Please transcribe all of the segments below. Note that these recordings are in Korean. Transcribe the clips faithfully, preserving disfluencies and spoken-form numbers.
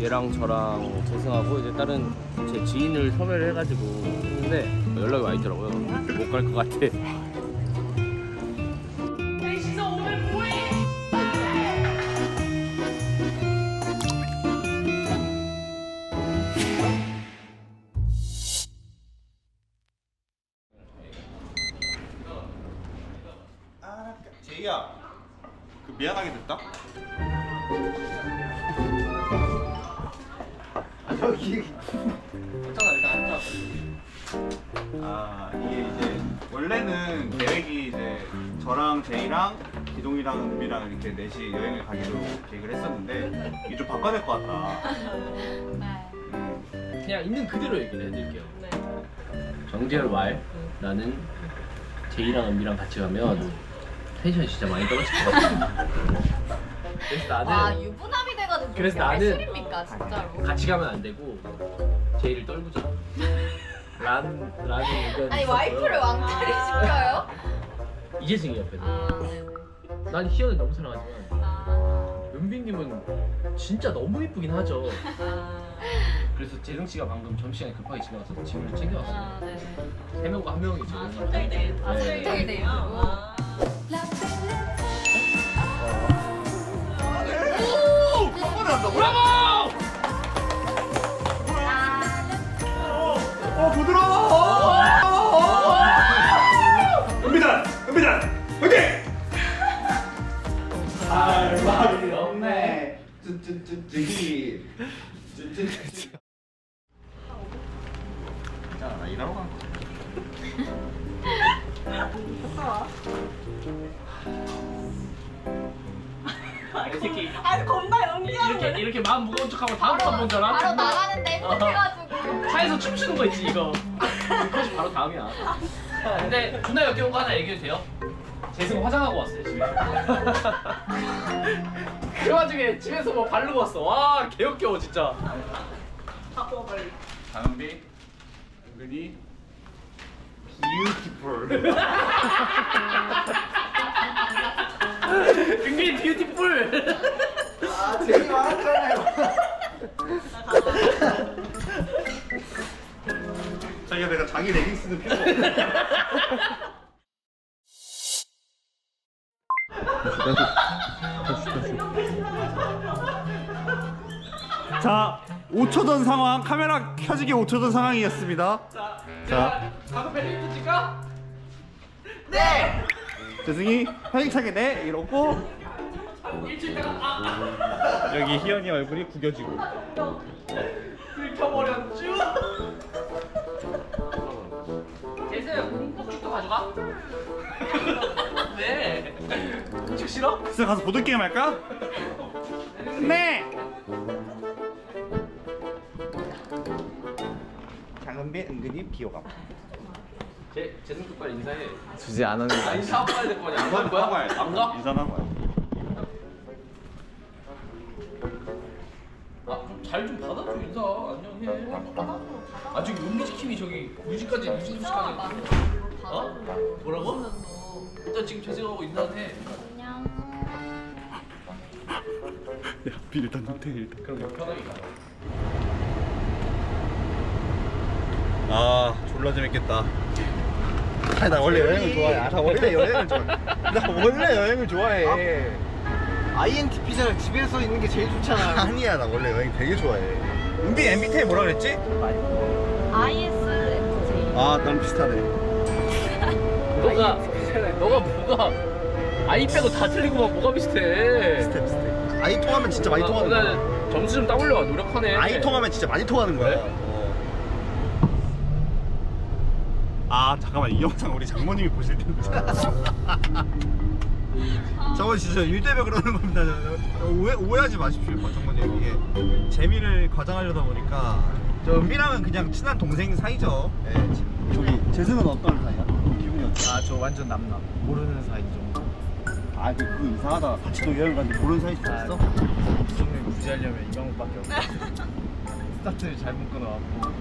얘랑 저랑 재승하고 이제 다른 제 지인을 섭외를 해가지고 했는데 연락이 와 있더라고요. 못 갈 것 같아. 넷이서 오늘 뭐해? 제이야, 그 미안하게 됐다. 아 저기 괜찮아 일단 앉아. 아 이게 이제 원래는 계획이 이제 저랑 제이랑 기동이랑 은비랑 이렇게 넷이 여행을 가기로 계획을 했었는데 이게 좀 바꿔야 될 것 같다. 네. 음. 그냥 있는 그대로 얘기를 해드릴게요. 네. 정재열 말 나는 제이랑 은비랑 같이 가면 텐션이 진짜 많이 떨어질 것 같아. 그래서 나는 아 유부남이 돼가지고 그래서 그렇게 할 나는 소리입니까 진짜로? 같이 가면 안 되고 제이를 떨구자. 란 라는 의견이 아니 있었고요. 와이프를 왕따를 시켜요? 이재승이 옆에. 아 네네. 난 희연을 너무 사랑하지만 아, 은비님은 진짜 너무 이쁘긴 하죠. 아, 그래서 재승 씨가 방금 점심시간에 급하게 집에 가서 짐을 좀 챙겨왔어요. 아 네네. 세 명과 한 명이 지금. 아 설정이 돼. 아 설정이 돼 있고. 아. 브라보! 어 부드러워. 은비단, 은비단, 화이팅! 할 말이 없네. 쭈쭈쭈쭈기. 쭈쭈쭈쭈. 자, 나 일하러 간 거. 이 새끼 아니 겁나 연기하는 이렇게 이렇게 마음 무거운 척하고 다음 번 먼저 나. 바로 나가는데 행복해가지고. 차에서 춤추는 거 있지 이거. 그것이 바로 다음이야. 근데 존나 역겨운 거 하나 얘기해도 돼요? 재승 화장하고 왔어요 집에. 그 와중에 집에서 뭐 바르고 왔어. 와 개역겨워 진짜. 장은비, 은근히 beautiful. 은근히 뷰티풀. 아 제이 말했잖아요. 자기가 내가 자기 레깅스는 필요 없어. 자, 오 초 전 상황, 카메라 켜지기 오 초 전 상황이었습니다. 자, 자. 가서 벨리부터 찍까? 네. 재승이 활기차게 네 이러고 일주일 동안 아 여기 희연이 얼굴이 구겨지고. 긁혀버렸쥬. 재승 폭죽도 가져가? 왜? 폭죽 싫어? 진짜 가서 보드게임 할까? 네! 장은비 은근히 비호감. 재, 재승 쪽 빨리 인사해. 주지 안 하는 거. 아 인사하고 가야 될 거 아니야. 안 가는 거야? 안 가? 인사는 하고 와요. 아, 좀 잘 좀 받아줘 인사. 안녕해. 아직 윤미지킴이 저기 뮤직까지 뮤직까지. 어? 뭐라고? 일단 지금 재승하고 인사해. 안녕. 야, 비 일단 호텔 일단. 그럼 편하게 가. 아, 졸라 재밌겠다. 아니, 나 원래 여행을 좋아해. 아, 나 원래 여행을 좋아해. 나 원래 여행을 좋아해. 아이엔티피잖아. 집에서 있는 게 제일 좋잖아. 아니야, 나 원래 여행 되게 좋아해. 은비 엠비티아이 뭐라 그랬지? 아이에스에프제이. 아, 나랑 비슷하네. 너가 너가 뭐가 아이 빼고 다 틀리고만 뭐가 비슷해. 비슷해, 비슷해. 아이 통하면 진짜 많이 통하는 거야. 거야. 점수 좀 따올려. 노력하네. 아이 통하면 진짜 많이 통하는 거야. 그래? 어. 아, 잠깐만. 이 영상 우리 장모님이 보실 텐데. 저거 진짜 일대백 그러는 겁니다. 오해, 오해하지 마십시오, 장모님. 이게 재미를 과장하려다 보니까 저 은비랑은 그냥 친한 동생 사이죠. 네. 저기 재승은 어떤 사이야? 기분이 어때? 아 저 완전 남남. 모르는 사이 정도. 아, 그, 그 이상하다. 같이 또 여행 갔는데 모르는 사이 있어? 이 정도에 무지하려면 이 방법밖에 없어. 스타트를 잘못 끊어왔고.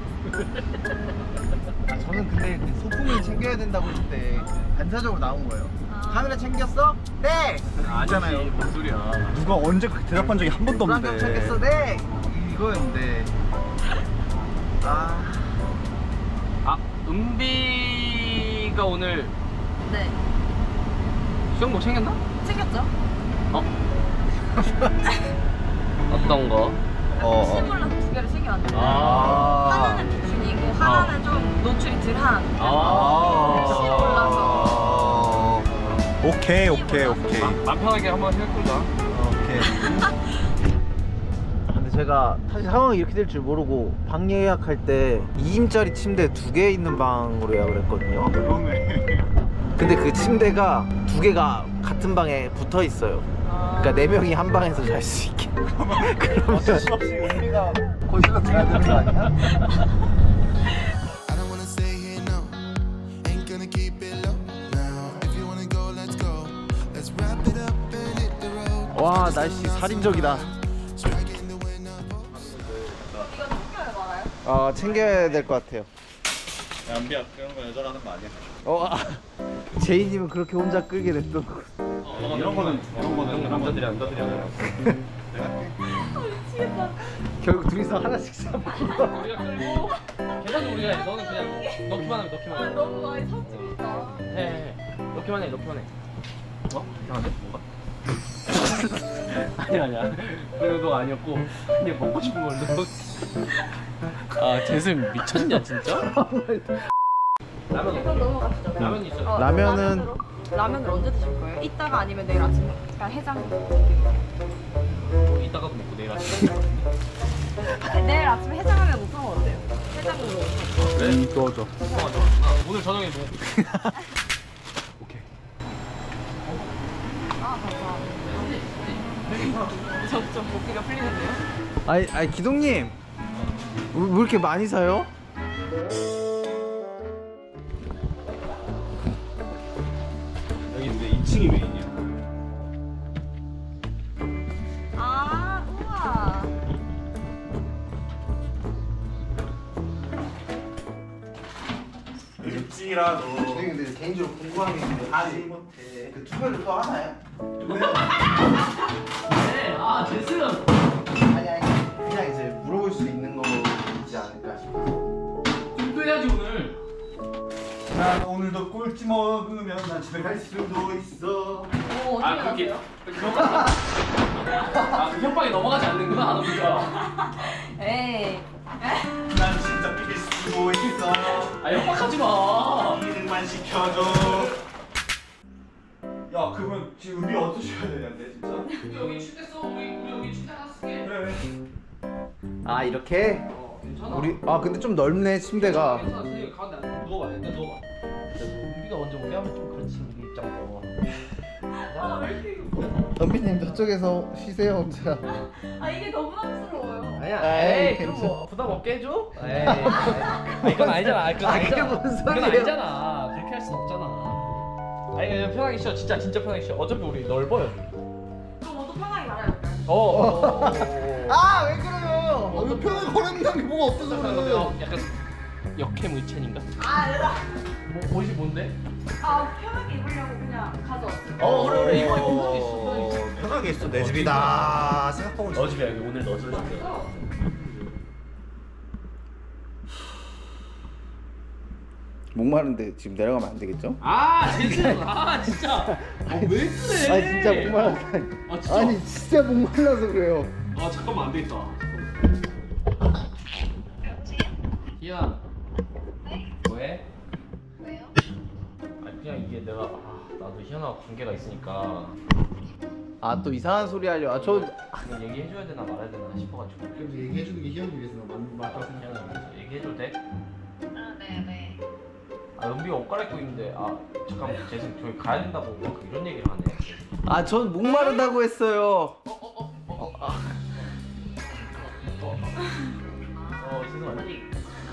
아, 저는 근데 그 소품을 챙겨야 된다고 했을 때 반사적으로 나온 거예요. 아. 카메라 챙겼어? 네! 있잖아요. 뭔 소리야. 누가 언제 그렇게 대답한 적이 한 번도 불안경 없는데. 챙겼어? 네! 그거였는데. 아. 아 은비가 오늘 네. 수영복 챙겼나? 챙겼죠? 어? 어떤 거? 어. 혹시 몰라서 두 개를 챙겨왔는데 아. 하나는 비키니고 하나는 좀 노출이 덜한 아. 혹시 몰라서 오케이 오케이 오케이 맘 편하게 한번 해보자. 오케이. 근데 제가 사실 상황이 이렇게 될 줄 모르고 방 예약할 때 이 인짜리 침대 두 개 있는 방으로 예약을 했거든요. 그러네. 근데 그 침대가 두 개가 같은 방에 붙어 있어요. 그러니까 네 명이 한 방에서 잘 수 있게. 그러면 없이 은비가 거실로 자야 되는 거 아니야? I don't wanna stay here, no. Ain't gonna keep it low now. If you wanna go, let's go. Let's wrap it up and hit the road. 와 날씨 살인적이다. Striking the wind up. 이거 챙겨야 말아요? 아 챙겨야 될 것 같아요. 야 은비야 그런 거 여자가 하는 거 아니야? 어, 아, 제이님은 그렇게 혼자 끌게 냈던 거. 이런 거는 이런 거는 남자들이 남자들이 하는 미치겠다. 결국 둘이서 하나씩 사고. 우리가 끌고 계산은 우리가 해. 너는 그냥 넣기만 하면 넣기만 아 해. 너무 많이 샀습니다. 해, 해. 넣기만 해, 넣기만 해. 어? 이상한데? 뭐가? 아니 아니야. 그래도 아니었고 그냥 먹고 싶은 걸 넣어. 아 재승 미쳤냐 진짜? 라면 이건 넘어가시죠. 라면 있어. 어, 라면은- 라면으로? 라면을 언제 드실 거예요? 이따가 아니면 내일 아침에? 그러니까 해장. 뭐 이따가도 먹고 내일 아침. 내일 아침에 해장하면 못 하면 어때요? 해장으로. 그래? 좋아 좋아. 좋아 좋아. 아, 오늘 저녁에 뭐? 오케이. 아 감사합니다. 점점 복귀가 풀리는데요? 아니 아니 기동님, 왜, 왜 이렇게 많이 사요? 여기 근데 이 층이 메인이야. 아 우와. 일 층이라도 근데 개인적으로 궁금한 게 있는데 하지 못해. 그 투표를 더 하나요? 네. 아 재승. 아니 아니 그냥 이제 물어볼 수 있는 거지 않을까 싶어. 준비해야지 오늘. 난 오늘도 꼴찌 먹으면 난 집에 갈 수도 있어. 오 어떻게 아 그렇게 아세요? 협박. 아그 협박이 넘어가지 않는구나 하는구나. 에이. 난 진짜 삐질 수도 있어. 아 협박하지 마. 이름만 시켜줘. 야 그러면 지금 은비 어떠셔야 되는데 진짜? 여기 침대 써. 우리 우리 여기 침대 하나 쓸게. 그래. 아 이렇게? 어 괜찮아. 우리 아 근데 좀 넓네 침대가. 괜찮아. 선생님 가운데 앉아. 누워봐. 일단 누워봐. 우리가 먼저 우리 하면 좀 그렇지 우리 입장도. 아왜 이렇게. 덤비님 저쪽에서 쉬세요 혼자. 아 이게 더 부담스러워요. 아니야. 에이, 에이 그럼 뭐 부담 없게 해줘? 에이. 아, 이건 아니잖아. 이건 아, 그게 아니잖아. 무슨 이건 소리예요? 아니잖아. 그렇게 할 순 없잖아. 아니 그냥 편하게 쉬어. 진짜 진짜 편하게 쉬어. 어차피 우리 넓어요. 그럼 모두 편하게 말해볼까요? 어. 어, 어, 어. 아 왜 그래요? 어, 이거 편하게 걸어놓는 게 뭐가 없어서 어, 약간 역캠 의첸인가? 아 내가 뭐 옷이 뭔데? 아 편하게 입으려고 그냥 가져왔어요. 어 그래 그래 이거 이거 편하게 있어. 편하게 있어. 편하게 있어 내 집이다 생각하고 있어. 너 집이야 여기 오늘 너 집이야. 목마른데 지금 내려가면 안 되겠죠? 아 재승 아 진짜 어, 왜 그래? 아 진짜 목말라서 아 진짜 아니 진짜 목말라서 그래요. 아 잠깐만 안 되겠다. 희야. 뭐해? 왜요? 아 그냥 이게 내가 아, 나도 희연하고 관계가 있으니까 아 또 이상한 소리 하려. 아저 그냥 얘기해줘야 되나 말아야 되나 싶어가지고. 그래도 얘기해주는 게 희연이 위해서 맞 맞다고 희연아 위해서 얘기해줘도 돼? 아 네네. 아 은비가 옷 갈아입고 있는데 아 잠깐만 재승 저기 가야 된다고 막 이런 얘기를 하네. 아 전 목마르다고 했어요. 어 재승 아니.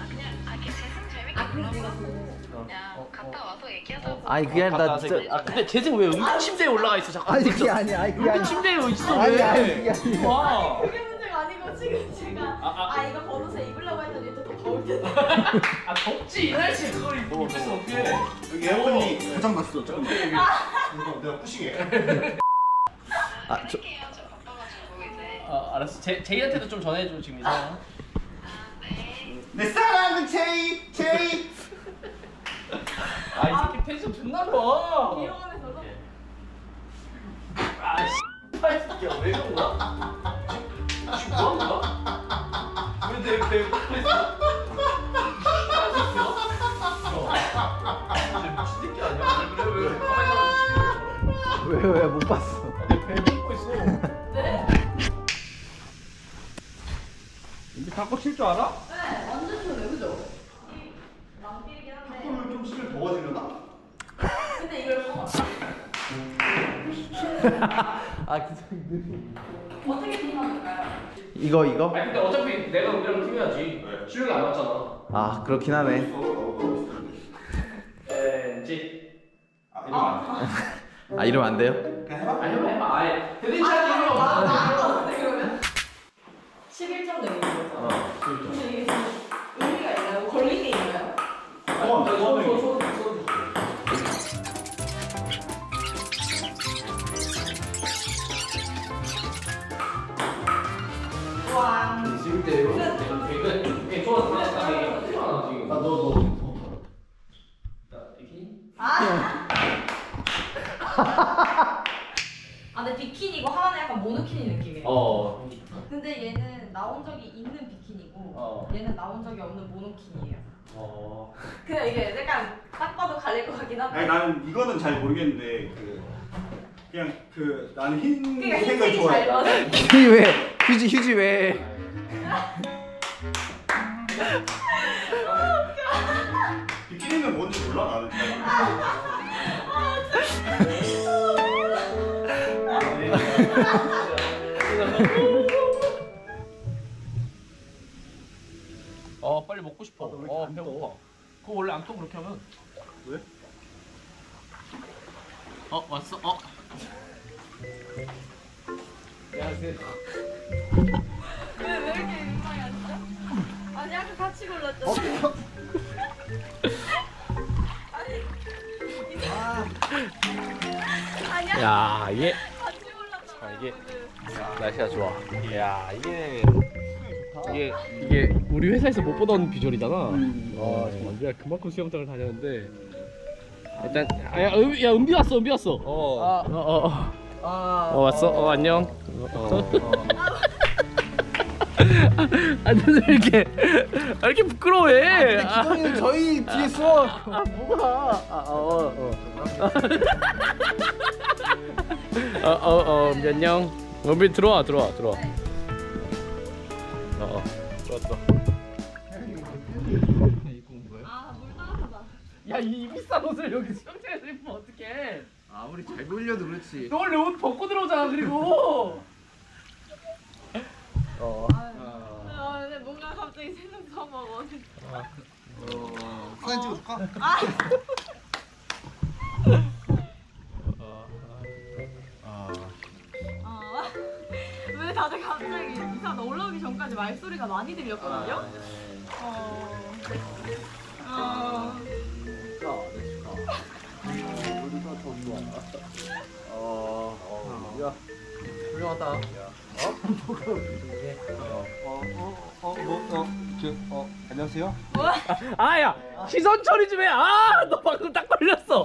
아 그럼 제가 어, 갔다 와서 얘기하자고. 아니 그게 아니라 나 진짜 아 근데 재승 왜 은비 침대에 올라가 있어 자꾸? 아니 그게 아니야. 아니 그게 은비 아니야. 침대에 있어 아니, 왜? 아니, 그게 아니야. 와. 그게 문제가 아니고 지금 제가 아, 아. 아 이거 버릇에 입으려고 했더니 또 더 더울 텐데. 아 덥지 이 날씨에 그걸 입고 있으면 어떡해. 여기 에어컨이 고장 났어. 잠깐만. 이거 내가 푸싱해. 아 저. 저 바빠가지고 이제. 아 알았어. 제 제이한테도 좀 전해줘 지금 이상. 내 사랑은 제이 제이. 아 이 새끼 텐션 존나 좋아. 귀여워하면서도. 아 씨. 이 새끼야 왜 그런 거야? 지금 뭐 하는 거야? 왜내 내 옆에 있어? 미친 새끼 아니야? 왜 왜 왜 카메라 왜 왜 못 봤어? 내배 먹고 있어. 네. 이제 닭꼬 칠 줄 알아? 네, 완전 좋네, 그죠? 낭비이긴 한데. 닭꼬는 좀 치면 더워지려나? 근데 이걸 뭐 아 기성님. 어떻게 팀하실까요? 이거 이거? 아니 근데 어차피 내가 우리랑 팀해야지. 실력이 안 맞잖아. 아 그렇긴 하네. 왠지. 아 이러면 안 돼. 아 이러면 안 돼요? 그냥 해봐. 아니 해봐 해봐. 아예 대대치 하지 이거. 그러면? 십일 점 내는 거죠? 어. 근데 이게 좀 의미가 있나요? 걸린 게 있나요? 소원 소원 소원 소원 소원. 와. 지금 대로 이거 소원 다 했다. 지금. 아너 너. 자 비키니. 아. 아, 근데 비키니고 하나는 약간 모노키니 느낌이에요. 어. 근데 얘는 나온 적이 있는 비키니고 어. 얘는 나온 적이 없는 모노키니예요. 어. 그냥 이게 약간 딱 봐도 갈릴 것 같긴 한데. 아니 나는 이거는 잘 모르겠는데 그 그냥 그 나는 흰 그러니까 색을 흰색이 잘 좋아해. 맞아. 휴지 왜? 휴지 휴지 왜? 비키니는 뭔지 몰라 나는. 어 빨리 먹고 싶어. 어 배고파. 그거 원래 안 또 그렇게 하면. 왜? 어 왔어. 어. 안녕하세요. 왜, 왜 이렇게 민망해 진짜? 아니 아까 같이 골랐잖아. 아니 아니야. 야 이게 같이 골랐잖아. 아, 이게 날씨가 좋아. 야 이게 이게 이게 우리 회사에서 못 보던 비주얼이잖아. 아 정말 내가 그만큼 수영장을 다녔는데 일단 아, 야, 은, 야 은비 왔어 은비 왔어. 어. 아, 어, 어, 어. 아, 어 왔어? 어 안녕. 어, 어. 아 너는 왜 이렇게 아, 이렇게 부끄러워해? 아, 기성이는 저희 뒤에 써. 아 뭐가? 아어어 어. 어어어 은비 안녕. 은비 들어와 들어와 들어와. 어어 들어왔어. 아물 따라가자. 야 이 비싼 옷을 여기 수영장에서 입으면 어떡해? 아무리 잘 보이려도 그렇지. 너 원래 옷 벗고 들어오잖아 그리고. 어. 아 근데 뭔가 갑자기 생각도 막 어디. 어 사진 찍어줄까? 왜 다들 갑자기 이상하다. 올라오기 전까지 말소리가 많이 들렸거든요. 어. 어. 어, 야, 훌륭하다. 어어어뭐어저어 안녕하세요. 아야 시선 처리 좀 해. 아 너 방금 딱 걸렸어.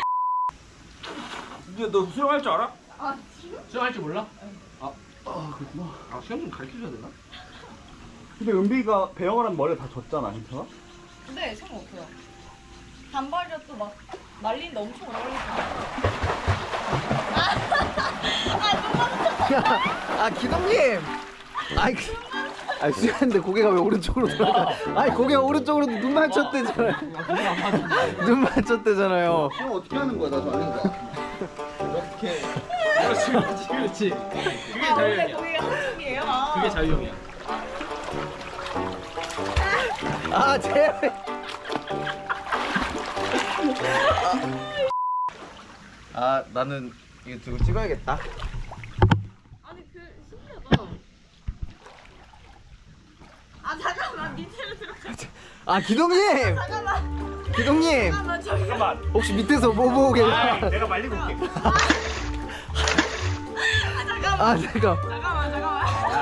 이제 너 수영할 줄 알아? 아 지금? 수영할 줄 몰라? 아 그렇구나. 아 수영 좀 가르쳐줘야 되나? 근데 은비가 배영을 하면 머리가 다 젖잖아, 괜찮아? 네 상관없어요. 단발이라도 막 말리는데 엄청 오래 아 기동님. 아이 그, 아 수영하는데 고개가 왜 오른쪽으로 돌아가? 아니 고개가 오른쪽으로 눈 맞췄대잖아요. 눈 맞췄대잖아요. 수영 어떻게 하는 거야? 나도 아는 거야. 이렇게. 그렇지 그렇지 그렇지. 그게 아 원래 자유형이야. 그게 한쪽이에요? 아. 그게 자유형이야. 아 제발. 아 나는 이거 들고 찍어야겠다. 아니 그 신기하다. 아 잠깐만 밑으로 들어가. 아 기동님. 잠깐만. 기동님. 잠깐만 저기. 잠깐만. 혹시 밑에서 뭐 보고 계세요? 내가 말리고 올게. 아 잠깐만. 아 잠깐. 잠깐만 잠깐만.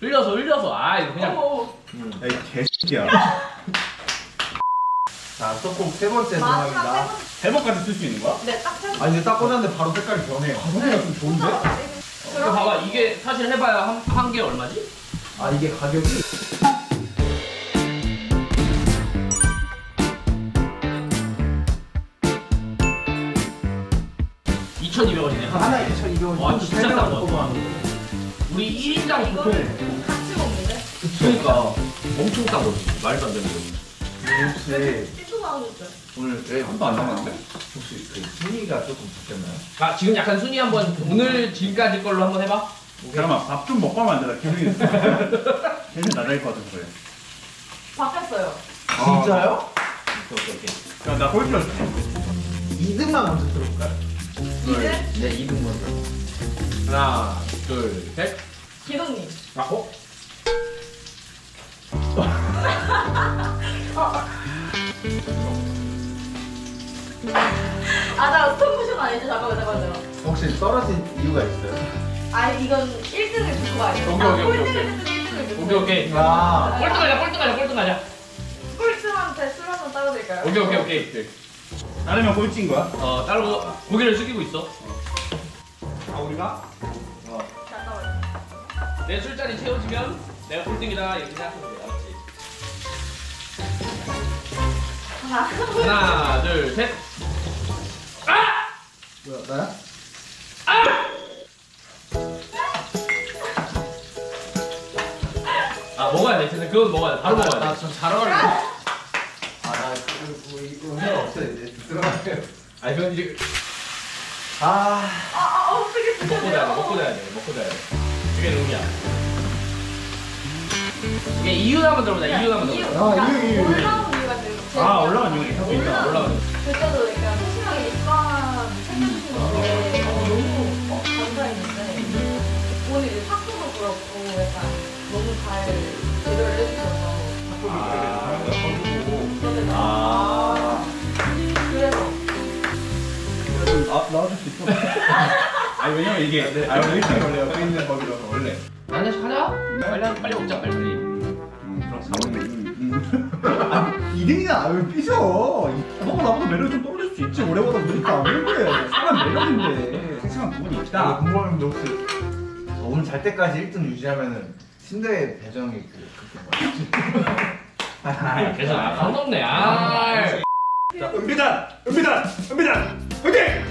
흘려서 흘려서 아 이거 그냥 어. 야, 이 개새끼야. 자, 떡국 세 번째 마지막 들어갑니다. 세 번. 대박까지 쓸 수 있는 거야? 네, 딱 세 번. 아, 이제 딱 꽂았는데 바로 색깔이 변해. 가성비가 좀 좋은데? 이거 봐봐 이게 사실 해봐야 한 한 개 얼마지? 아, 이게 가격이 이천이백 원이네 하나 이천이백 원. 와 진짜 싼 거야 우리 일 인당 보통 이거는 같이 먹는데? 그러니까 엄청 싼 거지 말도 안 되는 거지 혹시 찌투 나오는 줄. 오늘 왜 한도 안 남았는데? 혹시 그 순위가 조금 바뀌었나요? 아 지금 약간 순위 한번 오늘 지금까지 걸로 한번 해봐 잠깐만, 밥 좀 먹고 하면 안 돼. 나 기분이 계속 나다닐 것 같아서 그래. 바뀌었어요. 진짜요? 오케이 오케이 야, 나 꼴찌 이 등만 먼저 들어볼까요? 이제 네, 이 등 먼저. 하나 둘셋 기동님. 아, 어? 아, 나 스톱모션 아니죠? 잠깐만, 잠깐만요. 혹시 떨어진 이유가 있어요? 아, 이건 일 등을 붙고 가야 돼. 오케이, 오케이, 오케이, 꼴등을 했으면 일 등을 붙고. 오케이 오케이 아, 꼴등 가자 꼴등 가자 꼴등 가자 꼴등한테 술 한번 따라드릴까요? 오케이 오케이 오케이 오케이 따르면 꼴찌인 거야? 어 따르고 고개를 숙이고 있어 아, 우리가? 잠깐만요. 내 술자리 채워지면 내가 꼴등이다 이렇게 생각하면 돼 알았지? 하나. 하나 둘셋 뭐야, 나야? 아 먹어야 돼 근데 그건 먹어야 돼 바로 먹어야 돼 나좀잘 어울려. 아, 나 이거 이거 해 없어 이제 들어가세요. 아니 그건 이제 아, 아, 아, 어떻게 먹고 자야 돼 먹고 자야 돼 먹고 자야 돼 그게 룰이야 이게 이유 한번 들어보자 이유 한번 이유. 들어보자 아, 이유, 이유, 이유. 올라온 이유가 제일 아, 올라간 이유가 있다고 있다. 올라가자 그때도 약간 소심하게 입만 챙겨주시는 게 어, 너무 어, 감사했는데 오늘 이제 탁구도 그렇고 약간 너무 잘 제대로 해주셔서 그런데 아 그래서 아, 나와줄 수 있어. 아니, 왜냐면 이게, 아, 원래 일찍 원래 옆에 있는 법이라서, 원래. 한 잔씩 하자 빨리 빨리 먹자 빨리 빨리 그럼 사 번. 아니, 이 등이나 왜 삐져? 너가 나보다 매력 좀 떨어질 수 있지. 오래 보다 보니까. 왜 그래? 사람 매력인데. 섹시한 부분이 나 있다. 궁금한데 혹시 오늘 잘 때까지 일 등 유지하면은 침대 배정이 그 아 계속 아 감동네 아 자, 은비단! 은비단! 은비단! 화이팅!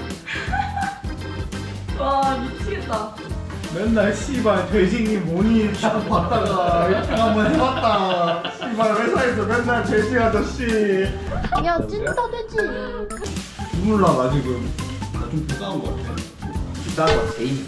와 미치겠다. 맨날 씨발 돼지니 뭐니 딱 봤다가 일 등 한번 해봤다. 씨발 회사에서 맨날 돼지 아저씨. 야 찐따 되지. 눈물 나가 지금. 나 좀 불쌍한 거 같아. 나가 개인.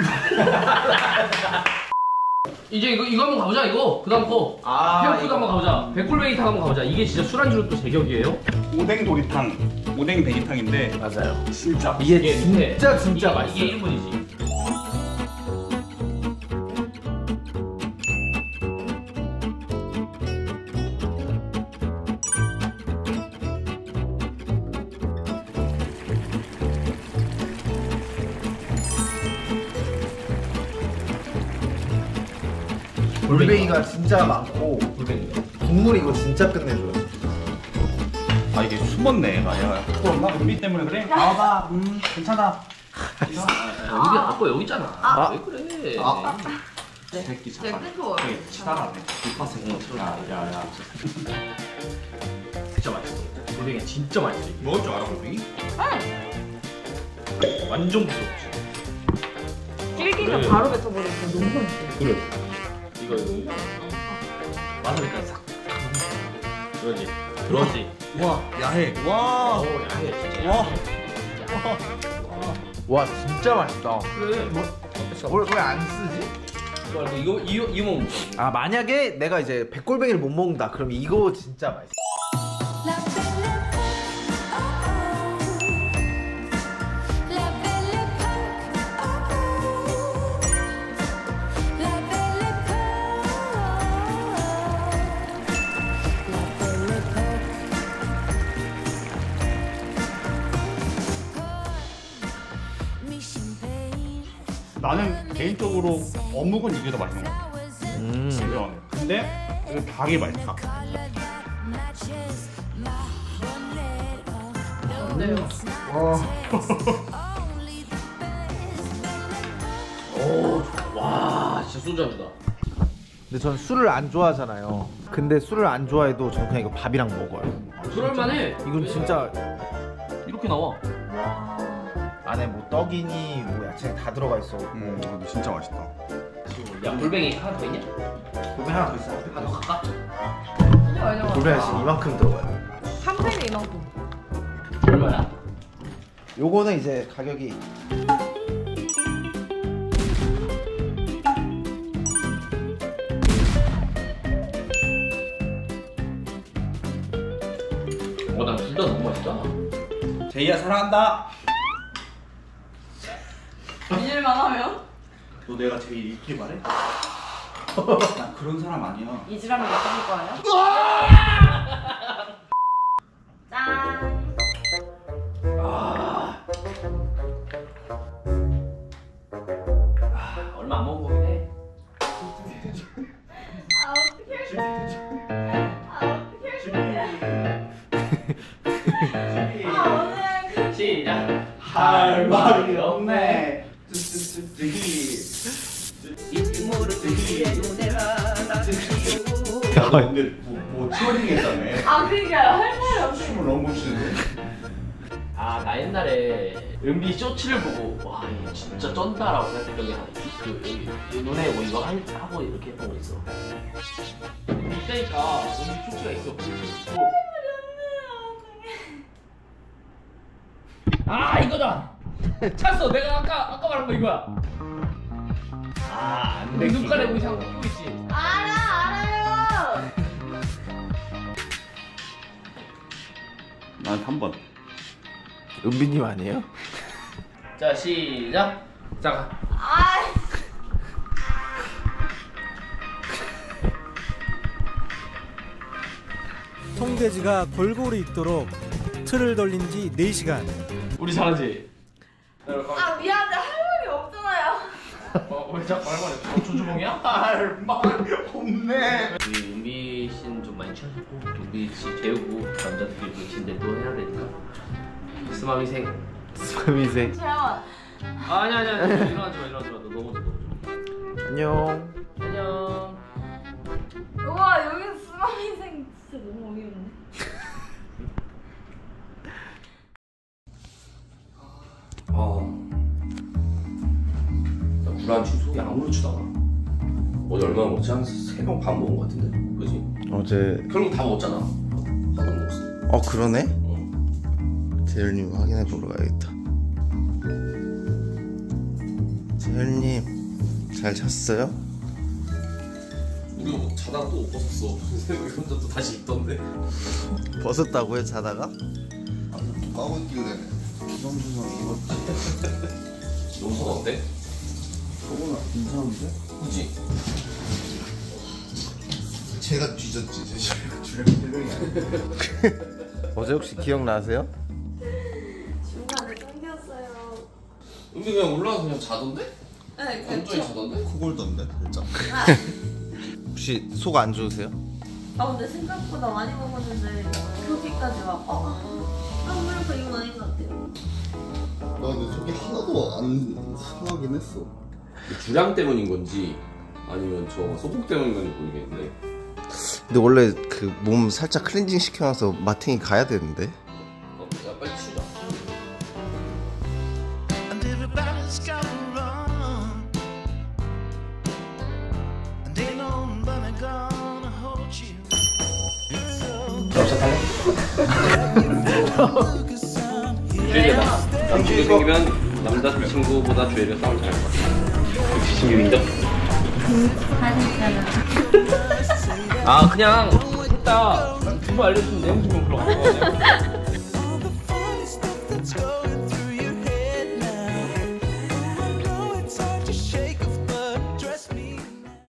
이제 이거 이거 한번 가보자 이거 그 다음 거 아, 페어푸드 이거. 한번 가보자 백골뱅이탕 한번 가보자 이게 진짜 술안주로 또 제격이에요 오뎅 도리탕, 오뎅 베기탕인데 맞아요 진짜 이게 이게 진짜 진짜 이게, 맛있어. 이게 일 분이지 골뱅이가 진짜 많고 골뱅이 국물 이거 진짜 끝내줘요. 아 이게 숨었네 얘가 야 그런가? 은비 때문에 그래? 나와봐 음 괜찮아 여기 아빠 여기 있잖아 아. 왜 그래 아. 새끼 네 끊고. 치다가네 뒷파생 야야야 진짜 맛있어 골뱅이 진짜 맛있어 먹을 줄 알아 골뱅이? 완전 부드럽지 질기면 그래. 바로 뱉어버리니까 너무 맛있어. 그래 이거 이거 맛으니까 싹 그러지 그러지 와 야해 와 오 야해 진짜 와. 와 진짜 맛있다. 그래 뭐 왜안 쓰지? 이거 이거 이거 이거 먹는 거 아 만약에 내가 이제 백골뱅이를 못 먹는다 그럼 이거 진짜 맛있어. La belle époque, la belle époque, la belle époque. 나는 개인적으로 어묵은 이게 더 맛있는 것 같아 진짜. 근데 이거 닭이 맛있다. 어때요? 오, 와, 진짜 소주 안주다. 근데 전 술을 안 좋아하잖아요. 근데 술을 안 좋아해도 저는 그냥 이거 밥이랑 먹어요. 그럴만해. 이건 진짜 이렇게 나와. 안에 뭐 떡이니 뭐 야채 다 들어가 있어. 음, 이거 진짜 맛있다. 야, 골뱅이 하나 더 있냐? 골뱅이 하나 더 있어. 하나 더 갈까? 진짜 많이 나와. 골뱅이 씨 이만큼 들어가요. 한 팬에 이만큼. 얼마야? 요거는 이제 가격이 어, 난 둘 다 너무 맛있다. 제이야 사랑한다. 잊을만 하면? 너 내가 제일 이렇게 말해? 나 그런 사람 아니야. 잊으라면 못 잡을 거 아니야? 짠. 아. 아, 얼마 안 먹은 거긴 해. 아 어떡해. 아 어떡해. 아 오늘 시작. 할 말이 없네. 야, 근데 뭐, 뭐 치워링 했다며. 아 그니까요 할 말이 없어. 춤을 너무 못 추는데. 아, 나 옛날에 은비 쇼츠를 보고 와, 이거 진짜 쩐다라고 생각했던 게 하나 있어. 그 여기 눈에 뭐 이거 할, 하고 이렇게 했던 거 있어. 이때니까 은비 쇼츠가 있어. 뭐. 아, 이거다. 찾았어. 내가 아까 아까 말한 거 이거야. 아, 안 내 눈가에 우리 자꾸 끼고 있지. 알아 알아요. 난 삼 번. 은비님 아니에요? 자, 시작. 자, 아. 통돼지가 골고루 익도록 틀을 돌린 지 네 시간. 우리 잘하지. 아 미안한데 할 말이 없잖아요. 어, 왜 자꾸 말만 해? 어, 조주봉이야? 할 말이 없네. 우리 은비 씨는 좀 많이 취하셨고 은비 씨 재우고 남자들끼리 부딪힌데 또 해야 되니까 스마미생. 스미생 잠깐만. 아, 아니 아니 아니 일어나지 마 일어나지 마. 너 넘어져 넘어져. 안녕. 안녕. 우와 여기 스마일생 진짜 너무 어이없네. 아, 나 구라지 속이 아무렇지도 않아. 어제 얼마나 먹지? 한 세 병 반 먹은 거 같은데, 그지? 어제 결국 다 먹었잖아. 하나 먹었어. 어 그러네. 응. 재열님 확인해 보러 가야겠다. 재열님 잘 잤어요? 우리가 뭐 자다가 또 옷 벗었어. 새벽에 혼자 또 다시 입던데. 벗었다고요 자다가? 까고 있길래. 기성준성이 입었지. 용선 어때? 저거는 괜찮은데? 그지? 제가 뒤졌지. 제 주량 대명이 아니야. 어제 혹시 기억나세요? 중간에 끊겼어요. 은비 그냥 올라가서 그냥 자던데? 네, 완전히 자던데? 코골던데 살짝. 혹시 속 안 좋으세요? 아 근데 생각보다 많이 먹었는데 그렇게까지 막 어? 아 그러니까 이거 아닌 것 같아요. 나 근데 속이 하나도 안 상하긴 했어. 주량 때문인 건지 아니면 저 소폭 때문인 건지 모르겠는데. 근데 원래 그 몸 살짝 클렌징 시켜놔서 마팅이 가야 되는데. 어, 야 빨리 치우자. And everybody's got to run. And ain't nobody gonna hold you. 주혜리가 남친이 생기면 남자친구보다 주혜리가 싸움 잘할 것 같아. 백칠십육 인정? 아, 그냥 했다. 두부 알려주면 내용 증명 불러.